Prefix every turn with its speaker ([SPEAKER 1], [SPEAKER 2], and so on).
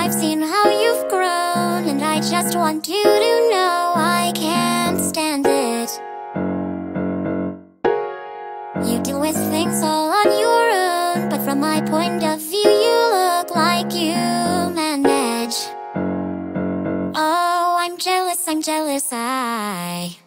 [SPEAKER 1] I've seen how you've grown, and I just want you to know I can't stand it. You deal with things all on your own, but from my point of view you look like you manage. Oh, I'm jealous,